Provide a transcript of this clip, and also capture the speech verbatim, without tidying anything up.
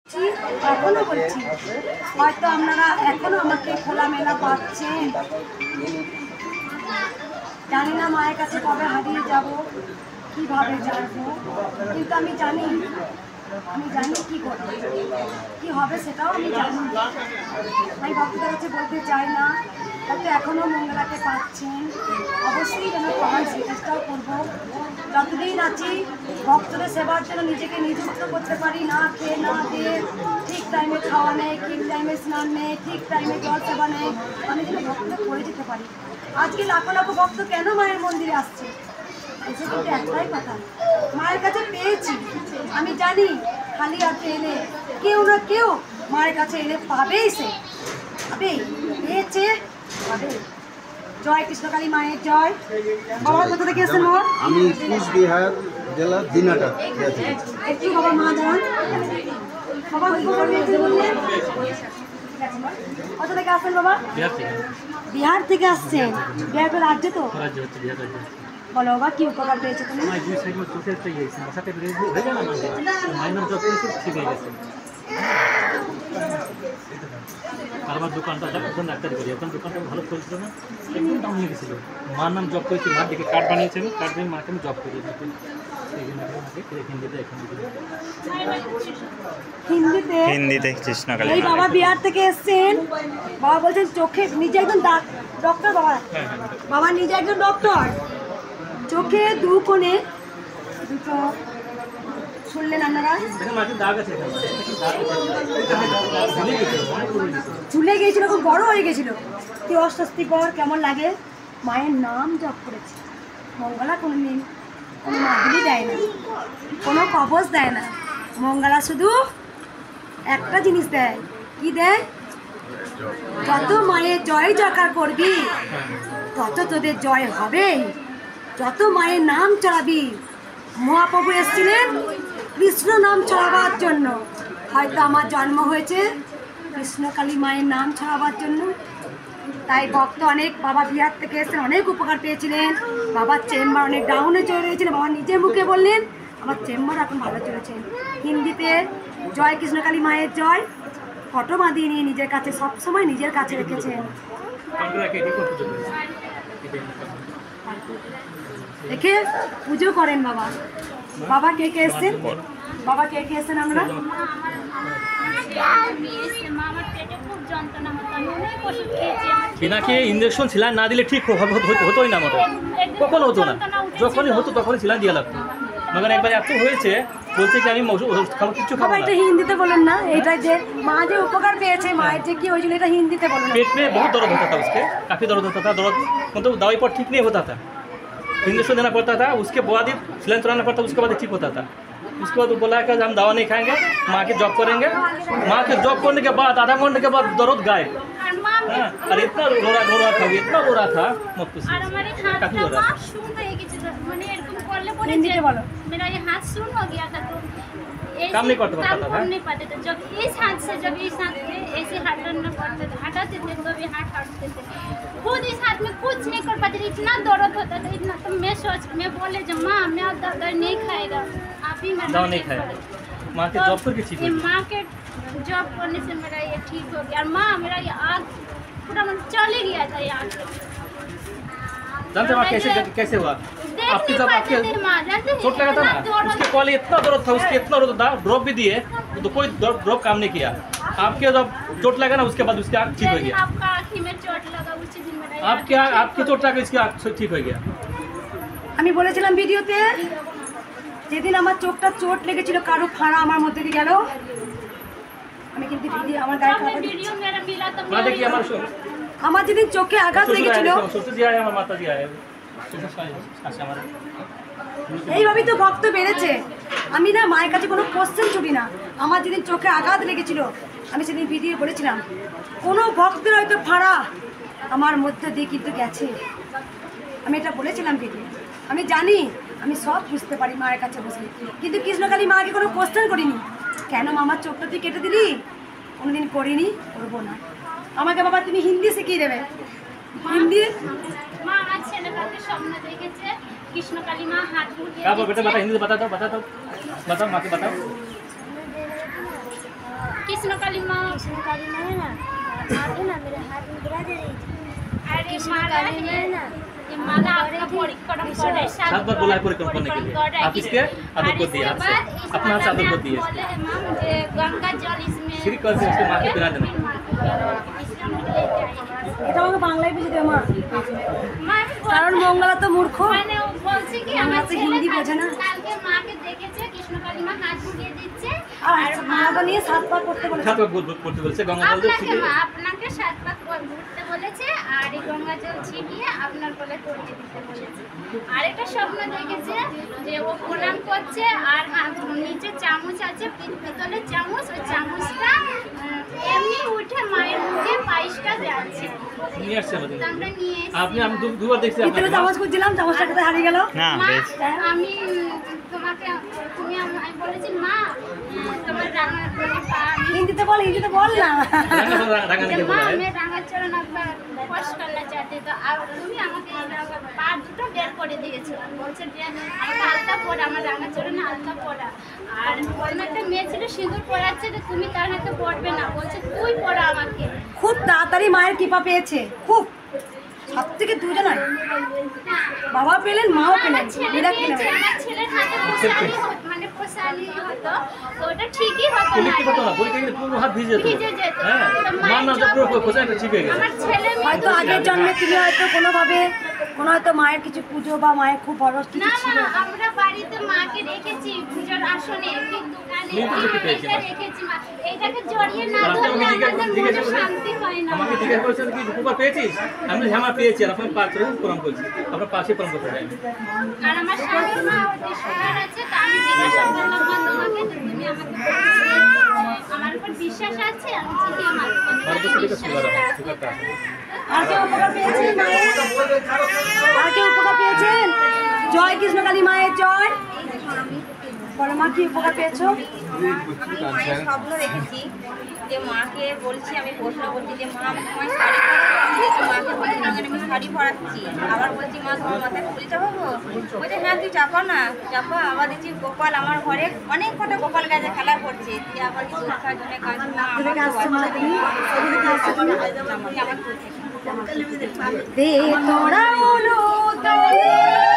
এখনো বলছি, হয়তো আপনারা এখনো আমাকে খোলামেলা পাচ্ছেন। জানি না মায়ের কাছে কবে হারিয়ে যাব, কিভাবে যাবো, কিন্তু আমি জানি আমি জানি কি করবো, কি হবে সেটাও আমি জানি। আমি ভক্তদের কাছে বলতে চাই না, হয়তো এখনও মঙ্গলাকে পাচ্ছেন, অবশ্যই যেন পান সেই চেষ্টাও করবো। যতদিন আছি ভক্তদের সেবার জন্য নিজেকে নিযুক্ত করতে পারি, না খেয়ে না দিয়ে ঠিক টাইমে খাওয়া নেই, ঠিক টাইমে স্নান নেই, ঠিক টাইমে জল সেবা নেই, আমি যেন ভক্তদের করে যেতে পারি। আজকে লাখো লাখো ভক্ত কেন মায়ের মন্দিরে আসছে, এসে কিন্তু একটাই কথা, মায়ের কাছে পেয়েছি। আমি জানি খালি হাতে এলে কেউ না কেউ মায়ের কাছে এলে পাবেই, সে পাবেই, পেয়েছে পাবে। জয় কৃষ্ণকালী মায়ের জয়। বাবা কোথা থেকে এসেছেন? আমি কুচবিহার জেলা দিনাটা। একটু বাবা মা দাঁড়ান, বাবা বললেন কোথা থেকে আসছেন? বাবা বিহার থেকে আসছেন। বিহার তো রাজ্য, তো বলো বাবা কি উপকার পেয়েছো তুমি? আমার দোকানটা এখন ডাক্তারি করি, এখন দোকানটা ভালো চলছিল না, একদম ডাউন হয়ে গেছিলো। মার নাম জব করেছি, মার দিকে কার্ড বানিয়েছি, আমি কার্ড দিয়ে মাকে আমি জব করি। হিন্দিতে হিন্দিতে কৃষ্ণকালী। এই বাবা বিহার থেকে এসছেন। বাবা বলছেন চোখে নিজে একজন ডক্টর। বাবা বাবা নিজে একজন ডক্টর। চোখে দু কোণে দুটো শুনলেন আপনারা, ঝুলে গিয়েছিল, খুব বড় হয়ে গেছিল, কি অস্বস্তিকর, কেমন লাগে। মায়ের নাম জপ করেছে। মঙ্গলা কোনো দিন কোনো মাদুলি দেয় না, কোনো কবচ দেয় না। মঙ্গলা শুধু একটা জিনিস দেয়, কি দেয়? যত মায়ের জয় জয়কার করবি তত তোদের জয় হবে। যত মায়ের নাম চড়াবি, মহাপ্রভু এসেছিলেন কৃষ্ণ নাম ছড়াবার জন্য। হয়তো আমার জন্ম হয়েছে কৃষ্ণকালী মায়ের নাম ছড়াবার জন্য। তাই ভক্ত অনেক বাবা বিহার থেকে এসে অনেক উপকার পেয়েছিলেন। বাবার চেম্বার অনেক ডাউনে চলে গিয়েছিলেন, বাবা নিজের মুখে বললেন আমার চেম্বার এখন ভালো চলেছে। হিন্দিতে জয় কৃষ্ণকালী মায়ের জয় ফটো বাঁধিয়ে নিয়ে নিজের কাছে সবসময় নিজের কাছে রেখেছেন। রেখে পুজো করেন বাবা। বাবা কে কে এসছেন? বাবা কে কে এসছেন? আমরা এনাকে ইঞ্জেকশন সিলাইন না দিলে ঠিক হতোই না, আমাদের কখনো হতো না, যখনই হতো তখনই সিলাইন দিয়ে লাগতো। মगर একবার এত হয়েছে বলছে কি আমি খাবো, কিছু খাবো না। এটা হিন্দিতে বলুন না, এটা যে মা যে উপকার পেয়েছে, মায়ের যে কি হয়েছিল এটা হিন্দিতে বলুন। पेट में बहुत दर्द होता था, उसके काफ़ी दर्द होता था, दर्द मतलब दवाई पर ठीक नहीं होता था, इंजेक्शन देना पड़ता था, उसके बाद ही सिलेंडर चलाना पड़ता, उसके बाद ठीक होता था। उसके बाद वो बोला कि हम दवा नहीं खाएंगे, माँ के जॉब करेंगे। माँ के जॉब करने के बाद आधा घंटे के बाद दर्द गायब। हाँ, और इतना रो रहा रो रहा था, इतना रो रहा था मत पूछिए, काफ़ी रो रहा था। हिंदी बोलो। मेरा ये हाथ सुन हो गया था, तो काम नहीं करते काम कर नहीं पाते थे। जब इस हाथ से जब इस हाथ से ऐसे हटाना पड़ते थे, हटाते थे तो भी हाथ हटते थे। खुद इस हाथ में कुछ नहीं कर पाते थे, इतना दर्द होता था, इतना। तो मैं सोच मैं बोले जब माँ मैं अब दर्द नहीं खाएगा, आप ही मेरा दवा नहीं खाएगा। माँ के जॉब करके ठीक हुई। माँ के जॉब करने से मेरा ये ठीक हो गया। और माँ मेरा ये आग पूरा मन चले गया था, ये आग जानते हो कैसे कैसे हुआ? आपके जब आपके चोट लगा था ना, उसके कॉल इतना दर्द था, उसके इतना दर्द था, ड्रॉप भी दिए तो कोई ड्रॉप काम नहीं किया। आपके जब चोट लगा ना उसके बाद उसकी आँख ठीक हो गया। आपका आँखी में चोट लगा उसी दिन मेरा आपके आपकी चोट लगा इसकी आँख ठीक हो गया। আমি বলেছিলাম ভিডিওতে, যেদিন আমার চোখটা চোট লেগেছিল কারো ফাঁড়া আমার মধ্যে দিয়ে গেল, আমি কিন্তু ভিডিও আমার গায়ে খারাপ वीडियो मेरा मिला तो ना देखिए हमारे शो আমার যেদিন চোখে আঘাত লেগেছিল, सोचते दिया है हमारे माता जी आए हमारे এইভাবেই তো ভক্ত বেড়েছে। আমি না মায়ের কাছে কোনো কোশ্চেন ছুটি না। আমার যেদিন চোখে আঘাত লেগেছিল আমি সেদিন ভিডিও বলেছিলাম, কোনো ভক্তের হয়তো ফাঁড়া আমার মধ্যে দিয়ে কিন্তু গেছে, আমি এটা বলেছিলাম ভিডিও। আমি জানি, আমি সব বুঝতে পারি মায়ের কাছে বসে, কিন্তু কৃষ্ণকালী মাকে কোনো কোশ্চেন করিনি, কেন আমার চোখটা তুই কেটে দিলি, কোনোদিন করিনি, করবো না। আমাকে বাবা তুমি হিন্দি শিখিয়ে দেবে, হিন্দি। माँ आज चैनल के स्वप्न देखे थे कृष्णकाली माँ हाथ क्या बोल बेटा, बता हिंदी बता दो, बता दो, बताओ माँ के बताओ। कृष्ण काली माँ कृष्ण काली माँ है ना, आगे ना मेरे हाथ में गिरा दे रही थी। अरे कृष्ण माला काली माँ है है ना, ये माला आपका परिक्रम करे सात बार बोला है परिक्रम करने के लिए। आप इसके आदर को दिए हाथ से, अपना हाथ से आदर को दिए। बोले हैं माँ मुझे गंगा जल इसमें श्री कर से उसके माँ के पिला देना। इसलिए मुझे ले जाइए। এটা আমাকে বাংলায় বুঝে দেবো মা, माँ भी बोल- কারণ মঙ্গলা তো মূর্খ। मैंने वो বলছি কি আমার আমরা তো ছেলে হিন্দি বোঝে না। কালকে মাকে দেখেছে কৃষ্ণকালী মা হাত বুলিয়ে দিচ্ছে আর মাকে নিয়ে সাত পা করতে বলেছে। সাত বার বোধ করতে বলছে গঙ্গা জল দিয়ে আপনাকে ছিটিয়ে। মা আপনাকে সাত পাক ঘুরতে বলেছে আর এই গঙ্গা জল ছিটিয়ে আপনার গলে পরিয়ে দিতে বলেছে। আরেকটা স্বপ্ন দেখেছে যে ও প্রণাম করছে আর হাত নিচে চামচ আছে পিতলের চামচ, ওই চামচটা উম, এমনি উঠে মায়ের মুখে পায়েসটা যাচ্ছে। নিয়ে আসছে আমাদের। তো আমরা নিয়ে এসেছি। আপনি আমি দু- দুবার দেখছি ভিতরে আপনাকে। চামচ খুঁজছিলাম, চামচটা কোথায় হারিয়ে গেল। না মা, বেশ। আমি তোমাকে তুমি আম- আমি বলেছি মা উম, তোমার রাঙা মানে পা আমি হিন্দিতে বল, হিন্দিতে বল না। রাঙা রাঙা রাঙা যে নিয়ে মা বলা আমি है রাঙা চরণ একবার স্পর্শ করতে চাইতে তো আর তুমি আমাকে এই রাঙা পা দুটো বের করে দিয়েছো। বলছে যে আমাকে আলতা পড়া, আমার রাঙা চরণে আলতা পড়া। আর অন্য একটা মেয়ে ছিল সিঁদুর পড়াচ্ছে যে তুমি তার হাতে পড়বে না, বলছে তুই পড়া আমাকে। খুব তাড়াতাড়ি মায়ের কৃপা পেয়েছে, খুব সব থেকে দুজনে বাবা পেলেন, মাও পেলেন, আমার ছেলে বিরাট পেয়েছে, পেলেন। আমার ছেলের হাতে পোষালি হতো, মানে পোষালি হতো তো ওটা ঠিকই হতো পুলিশ না। কি করতো না পরীক্ষা কিন্তু পুরো হাত ভিজে যেত। ভিজে যেত। হ্যাঁ তো মার মায়ের না জব- পুরো কোথায় ঠিক হয়ে গেছে। আমার ছেলে মেয়ে- হয়তো আগের জন্মে তুমি হয়তো কোনোভাবে কোনো হয়তো মায়ের কিছু পুজো বা মায়ের খুব বড় কিছু না ছিল। না আমরা বাড়িতে মাকে রেখেছি পুজোর আসনে, ঠিক দোকানে তুমি তো দেখতে পেয়েছি, এটা রেখেছি মা। এইটাকে জড়িয়ে না আর আপনি ধরলে আমাকে জিজ্ঞাসা- আমাদের জিজ্ঞাসা মনে করেছেন- শান্তি হয় না। আমাকে জিজ্ঞাসা করেছেন কি উপকার পেয়েছিস? আমি বলছি, হ্যাঁ মা পেয়েছি, আর আপনার পাঁচ রকম প্রণাম করছি, আপনার পাশে প্রণাম করতে চাই। আর আমার স্বামীর মা ওদের সুগার আছে, তা আমি জিজ্ঞাসা করলাম মা তোমাকে যে তুমি আমাকে বলছিলে, আমার উপর বিশ্বাস আছে, আমি ঠিকই আমার উপর ভারতের সাথে সুগার বিশ্বাস আছে, আছে। সুগারটা আছে। আর কেউ উপকার পেয়েছেন মায়ের? আর কেউ উপকার পেয়েছেন? জয় কৃষ্ণ কালী মায়ের জয়। বলো মা, কি উপকার পেয়েছো? আমি মায়ের স্বপ্ন দেখেছি যে মাকে বলছি, আমি প্রশ্ন করছি যে মা আমাকে তোমায় শাড়ি পরাচ্ছি, মাকে বলছি না আমি শাড়ি পরাচ্ছি, আবার বলছি মা তোমার মাথায় ফুল চাপাবো, বলছে হ্যাঁ তুই চাপা না চাপা। আবার দেখছি গোপাল আমার ঘরে অনেক কটা গোপাল গাছে খেলা করছে, দিয়ে আবার কি দুধ খাওয়ার জন্য কাজ মা আমার এদিকে আসছো মা, তুমি? এদিকে আসছো তুমি? আমার দে তোরা হলো তোদের